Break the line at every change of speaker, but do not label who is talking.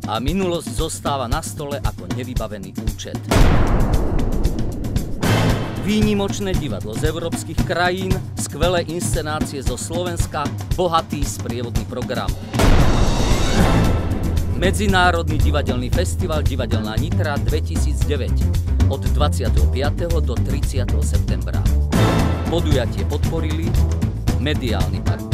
a minulosť zostáva na stole ako nevybavený účet. Výnimočné divadlo z európskych krajín, skvelé inscenácie zo Slovenska, bohatý sprievodný program. Medzinárodný divadelný festival Divadelná Nitra 2009 od 25. do 30. septembra. Podujatie podporili mediálny partner.